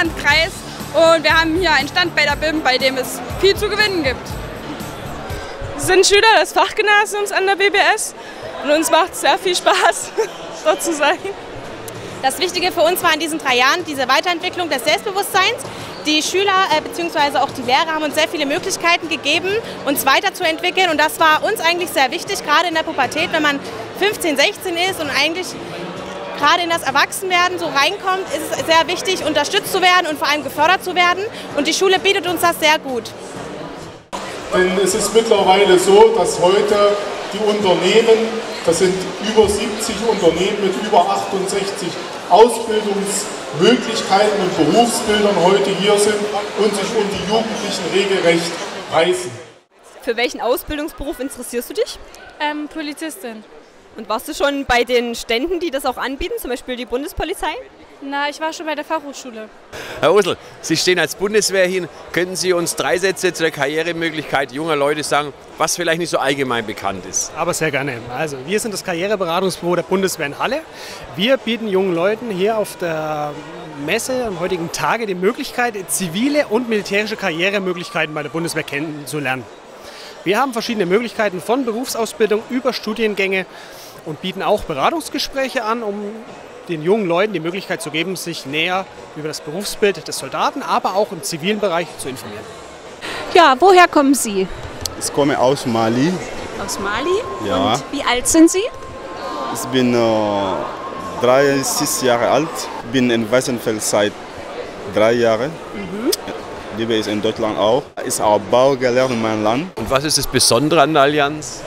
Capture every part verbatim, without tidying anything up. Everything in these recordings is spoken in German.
Landkreis und wir haben hier einen Stand bei der B I M, bei dem es viel zu gewinnen gibt. Wir sind Schüler des Fachgymnasiums an der B B S und uns macht sehr viel Spaß, dort zu sein. Das Wichtige für uns war in diesen drei Jahren diese Weiterentwicklung des Selbstbewusstseins. Die Schüler äh, bzw. auch die Lehrer haben uns sehr viele Möglichkeiten gegeben, uns weiterzuentwickeln. Und das war uns eigentlich sehr wichtig, gerade in der Pubertät, wenn man fünfzehn, sechzehn ist und eigentlich gerade in das Erwachsenwerden so reinkommt, ist es sehr wichtig, unterstützt zu werden und vor allem gefördert zu werden. Und die Schule bietet uns das sehr gut. Denn es ist mittlerweile so, dass heute die Unternehmen, das sind über siebzig Unternehmen mit über achtundsechzig Ausbildungsmöglichkeiten und Berufsbildern heute hier sind und sich um die Jugendlichen regelrecht reißen. Für welchen Ausbildungsberuf interessierst du dich? Ähm, Polizistin. Und warst du schon bei den Ständen, die das auch anbieten, zum Beispiel die Bundespolizei? Na, ich war schon bei der Fachhochschule. Herr Osel, Sie stehen als Bundeswehr hin. Könnten Sie uns drei Sätze zu der Karrieremöglichkeit junger Leute sagen, was vielleicht nicht so allgemein bekannt ist? Aber sehr gerne. Also, wir sind das Karriereberatungsbüro der Bundeswehr in Halle. Wir bieten jungen Leuten hier auf der Messe am heutigen Tage die Möglichkeit, zivile und militärische Karrieremöglichkeiten bei der Bundeswehr kennenzulernen. Wir haben verschiedene Möglichkeiten von Berufsausbildung über Studiengänge und bieten auch Beratungsgespräche an, um den jungen Leuten die Möglichkeit zu geben, sich näher über das Berufsbild des Soldaten, aber auch im zivilen Bereich zu informieren. Ja, woher kommen Sie? Ich komme aus Mali. Aus Mali? Ja. Und wie alt sind Sie? Ich bin äh, dreißig Jahre alt, bin in Weißenfels seit drei Jahren. Mhm. Lebe ich in Deutschland auch. Ist auch Bau gelernt in meinem Land. Und was ist das Besondere an der Allianz?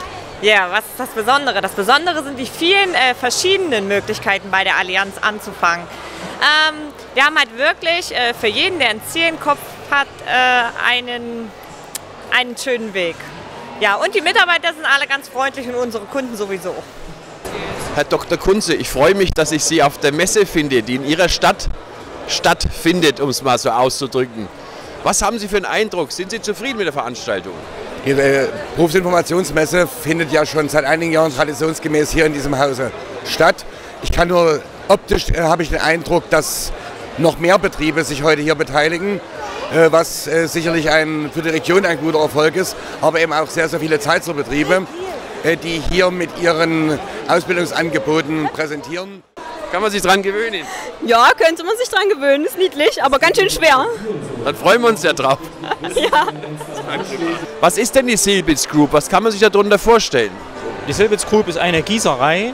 Ja, was ist das Besondere? Das Besondere sind die vielen äh, verschiedenen Möglichkeiten bei der Allianz anzufangen. Ähm, wir haben halt wirklich äh, für jeden, der ein Ziel im Kopf hat, äh, einen, einen schönen Weg. Ja, und die Mitarbeiter sind alle ganz freundlich und unsere Kunden sowieso. Herr Doktor Kunze, ich freue mich, dass ich Sie auf der Messe finde, die in Ihrer Stadt stattfindet, um es mal so auszudrücken. Was haben Sie für einen Eindruck? Sind Sie zufrieden mit der Veranstaltung? Die Berufsinformationsmesse findet ja schon seit einigen Jahren traditionsgemäß hier in diesem Hause statt. Ich kann nur, optisch äh, habe ich den Eindruck, dass noch mehr Betriebe sich heute hier beteiligen, äh, was äh, sicherlich ein, für die Region ein guter Erfolg ist, aber eben auch sehr, sehr viele Zeitserbetriebe, äh, die hier mit ihren Ausbildungsangeboten präsentieren. Kann man sich dran gewöhnen? Ja, könnte man sich dran gewöhnen, ist niedlich, aber ganz schön schwer. Dann freuen wir uns ja drauf. Ja. Was ist denn die Silbitz Group? Was kann man sich darunter vorstellen? Die Silbitz Group ist eine Gießerei,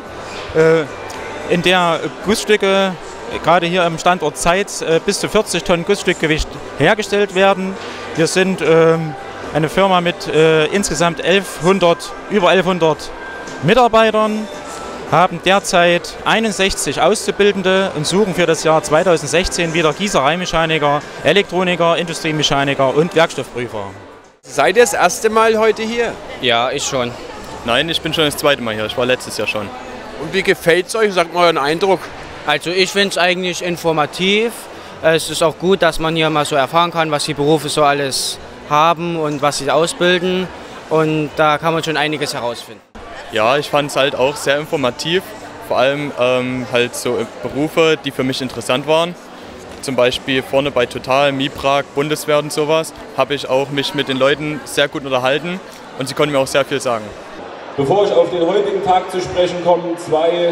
in der Gussstücke, gerade hier am Standort Zeitz, bis zu vierzig Tonnen Gussstückgewicht hergestellt werden. Wir sind eine Firma mit insgesamt elfhundert, über elfhundert Mitarbeitern, haben derzeit einundsechzig Auszubildende und suchen für das Jahr zweitausendsechzehn wieder Gießereimechaniker, Elektroniker, Industriemechaniker und Werkstoffprüfer. Seid ihr das erste Mal heute hier? Ja, ich schon. Nein, ich bin schon das zweite Mal hier. Ich war letztes Jahr schon. Und wie gefällt es euch? Sagt mal euren Eindruck. Also ich finde es eigentlich informativ. Es ist auch gut, dass man hier mal so erfahren kann, was die Berufe so alles haben und was sie ausbilden. Und da kann man schon einiges herausfinden. Ja, ich fand es halt auch sehr informativ. Vor allem ähm, halt so Berufe, die für mich interessant waren. Zum Beispiel vorne bei Total, Miprag, Bundeswehr und sowas, habe ich auch mich mit den Leuten sehr gut unterhalten und sie konnten mir auch sehr viel sagen. Bevor ich auf den heutigen Tag zu sprechen komme, zwei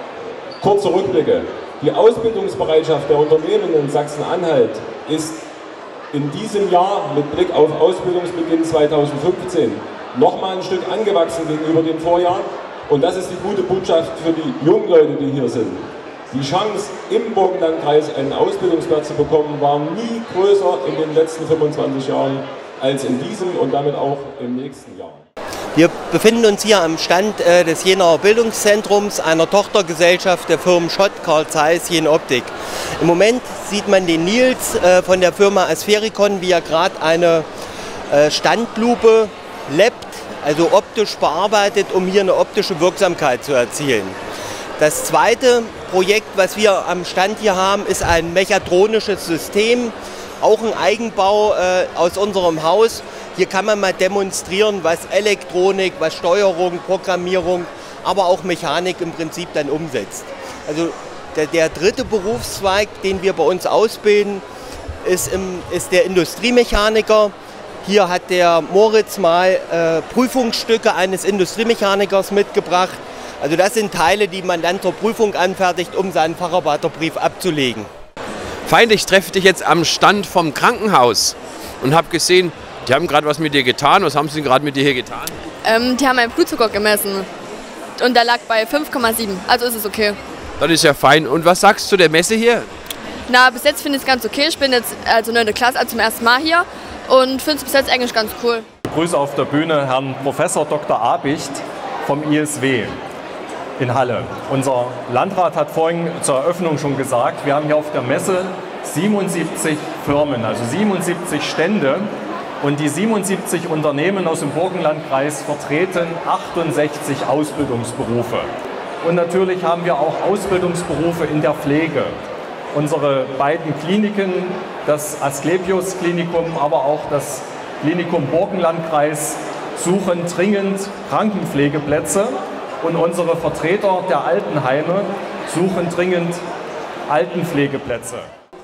kurze Rückblicke. Die Ausbildungsbereitschaft der Unternehmen in Sachsen-Anhalt ist in diesem Jahr mit Blick auf Ausbildungsbeginn zweitausendfünfzehn nochmal ein Stück angewachsen gegenüber den Vorjahren. Und das ist die gute Botschaft für die jungen Leute, die hier sind. Die Chance, im Burgenlandkreis einen Ausbildungsplatz zu bekommen, war nie größer in den letzten fünfundzwanzig Jahren als in diesem und damit auch im nächsten Jahr. Wir befinden uns hier am Stand äh, des Jenaer Bildungszentrums, einer Tochtergesellschaft der Firmen Schott, Carl Zeiss, Jenoptik. Im Moment sieht man den Nils äh, von der Firma Asfericon, wie er gerade eine äh, Standlupe lappt, also optisch bearbeitet, um hier eine optische Wirksamkeit zu erzielen. Das zweite Projekt, was wir am Stand hier haben, ist ein mechatronisches System, auch ein Eigenbau äh, aus unserem Haus. Hier kann man mal demonstrieren, was Elektronik, was Steuerung, Programmierung, aber auch Mechanik im Prinzip dann umsetzt. Also Der, der dritte Berufszweig, den wir bei uns ausbilden, ist, im, ist der Industriemechaniker. Hier hat der Moritz mal äh, Prüfungsstücke eines Industriemechanikers mitgebracht. Also das sind Teile, die man dann zur Prüfung anfertigt, um seinen Facharbeiterbrief abzulegen. Feind, ich treffe dich jetzt am Stand vom Krankenhaus und habe gesehen, die haben gerade was mit dir getan. Was haben sie denn gerade mit dir hier getan? Ähm, die haben meinen Blutzucker gemessen und der lag bei fünf Komma sieben, also ist es okay. Das ist ja fein. Und was sagst du der Messe hier? Na, bis jetzt finde ich es ganz okay. Ich bin jetzt also neunte Klasse, also zum ersten Mal hier und finde es bis jetzt eigentlich ganz cool. Ich begrüße auf der Bühne Herrn Professor Doktor Abicht vom I S W in Halle. Unser Landrat hat vorhin zur Eröffnung schon gesagt, wir haben hier auf der Messe siebenundsiebzig Firmen, also siebenundsiebzig Stände. Und die siebenundsiebzig Unternehmen aus dem Burgenlandkreis vertreten achtundsechzig Ausbildungsberufe. Und natürlich haben wir auch Ausbildungsberufe in der Pflege. Unsere beiden Kliniken, das Asklepios-Klinikum, aber auch das Klinikum Burgenlandkreis, suchen dringend Krankenpflegeplätze. Und unsere Vertreter der Altenheime suchen dringend Altenpflegeplätze.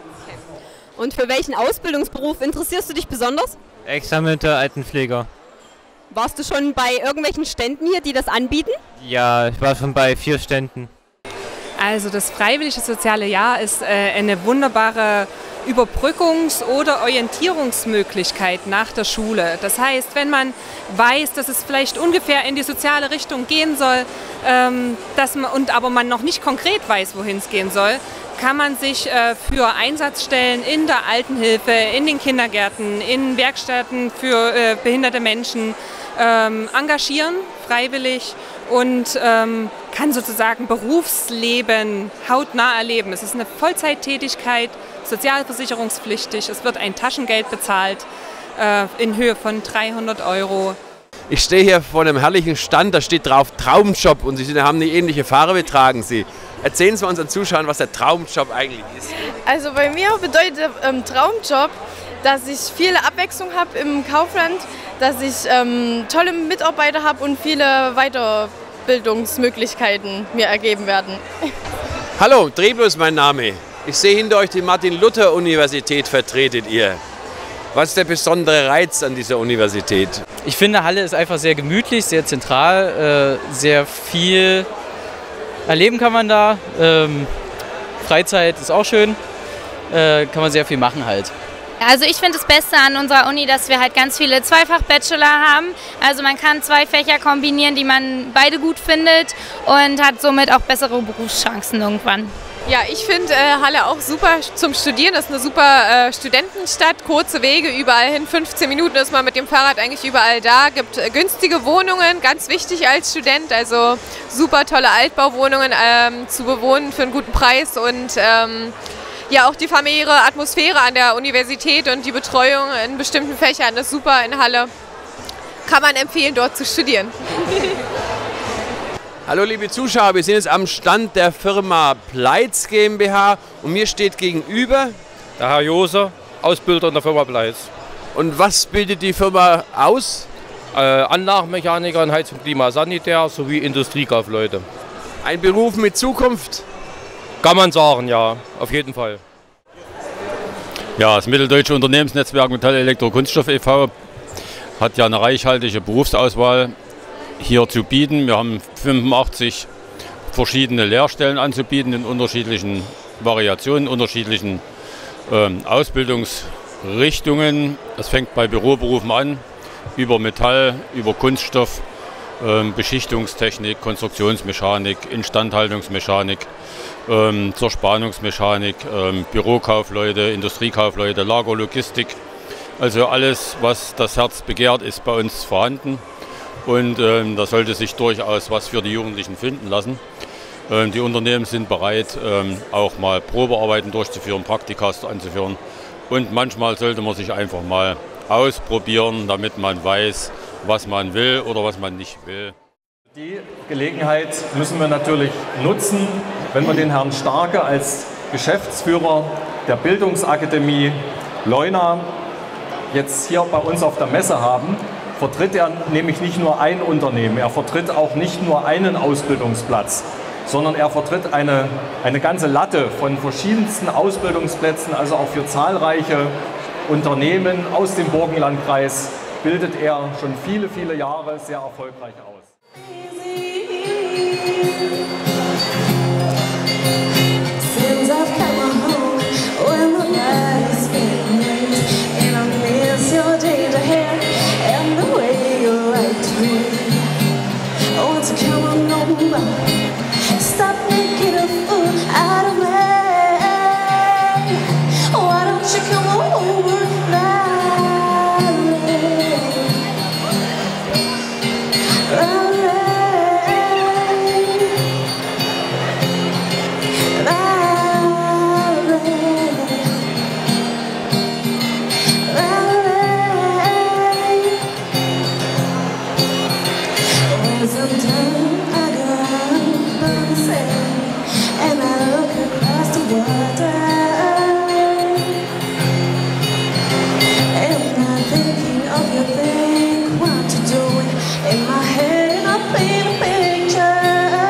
Und für welchen Ausbildungsberuf interessierst du dich besonders? Examinierter Altenpfleger. Warst du schon bei irgendwelchen Ständen hier, die das anbieten? Ja, ich war schon bei vier Ständen. Also das Freiwillige Soziale Jahr ist äh, eine wunderbare Überbrückungs- oder Orientierungsmöglichkeit nach der Schule. Das heißt, wenn man weiß, dass es vielleicht ungefähr in die soziale Richtung gehen soll, ähm, dass man, und aber man noch nicht konkret weiß, wohin es gehen soll, kann man sich äh, für Einsatzstellen in der Altenhilfe, in den Kindergärten, in Werkstätten für äh, behinderte Menschen ähm, engagieren, freiwillig, und ähm, kann sozusagen Berufsleben hautnah erleben. Es ist eine Vollzeittätigkeit, sozialversicherungspflichtig, es wird ein Taschengeld bezahlt äh, in Höhe von dreihundert Euro. Ich stehe hier vor einem herrlichen Stand, da steht drauf Traumjob und Sie haben eine ähnliche Farbe, tragen Sie. Erzählen Sie unseren Zuschauern, was der Traumjob eigentlich ist. Also bei mir bedeutet ähm, Traumjob, dass ich viele Abwechslung habe im Kaufland, dass ich ähm, tolle Mitarbeiter habe und viele Weiterbildungsmöglichkeiten mir ergeben werden. Hallo, Drebo ist mein Name. Ich sehe hinter euch die Martin-Luther-Universität vertretet ihr. Was ist der besondere Reiz an dieser Universität? Ich finde, Halle ist einfach sehr gemütlich, sehr zentral, äh, sehr viel erleben kann man da. Ähm, Freizeit ist auch schön, äh, kann man sehr viel machen halt. Also ich finde das Beste an unserer Uni, dass wir halt ganz viele Zweifach-Bachelor haben. Also man kann zwei Fächer kombinieren, die man beide gut findet und hat somit auch bessere Berufschancen irgendwann. Ja, ich finde äh, Halle auch super zum Studieren. Das ist eine super äh, Studentenstadt, kurze Wege, überall hin. fünfzehn Minuten ist man mit dem Fahrrad eigentlich überall da. Gibt äh, günstige Wohnungen, ganz wichtig als Student. Also super tolle Altbauwohnungen ähm, zu bewohnen für einen guten Preis. Und ähm, ja, auch die familiäre Atmosphäre an der Universität und die Betreuung in bestimmten Fächern ist super in Halle. Kann man empfehlen, dort zu studieren. Hallo liebe Zuschauer, wir sind jetzt am Stand der Firma Pleitz GmbH und mir steht gegenüber der Herr Joser, Ausbilder in der Firma Pleitz. Und was bildet die Firma aus? Äh, Anlagenmechaniker in Heizung, Klima, Sanitär sowie Industriekaufleute. Ein Beruf mit Zukunft? Kann man sagen, ja, auf jeden Fall. Ja, das Mitteldeutsche Unternehmensnetzwerk Metall Elektro Kunststoff e V hat ja eine reichhaltige Berufsauswahl hier zu bieten. Wir haben fünfundachtzig verschiedene Lehrstellen anzubieten in unterschiedlichen Variationen, unterschiedlichen ähm, Ausbildungsrichtungen. Das fängt bei Büroberufen an, über Metall, über Kunststoff, ähm, Beschichtungstechnik, Konstruktionsmechanik, Instandhaltungsmechanik, ähm, zur Spannungsmechanik, ähm, Bürokaufleute, Industriekaufleute, Lagerlogistik. Also alles, was das Herz begehrt, ist bei uns vorhanden. Und ähm, da sollte sich durchaus was für die Jugendlichen finden lassen. Ähm, die Unternehmen sind bereit, ähm, auch mal Probearbeiten durchzuführen, Praktikas anzuführen. Und manchmal sollte man sich einfach mal ausprobieren, damit man weiß, was man will oder was man nicht will. Die Gelegenheit müssen wir natürlich nutzen, wenn wir den Herrn Starke als Geschäftsführer der Bildungsakademie Leuna jetzt hier bei uns auf der Messe haben. Vertritt er nämlich nicht nur ein Unternehmen, er vertritt auch nicht nur einen Ausbildungsplatz, sondern er vertritt eine, eine ganze Latte von verschiedensten Ausbildungsplätzen, also auch für zahlreiche Unternehmen aus dem Burgenlandkreis bildet er schon viele, viele Jahre sehr erfolgreich aus. Stop making a fool out of me. Why don't you come over now? Sometimes I go out by myself and I look across the water, and I'm thinking of you, think what you're doing. In my head I paint a picture.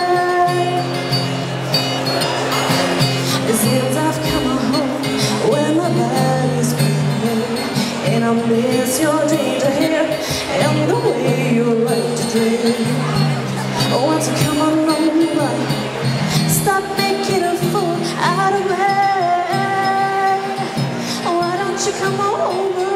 Since I've come home when my body's breaking, and I miss your ginger hair and the way you like to drink. Oh, won't you come on over? Stop making a fool out of me. Why don't you come over?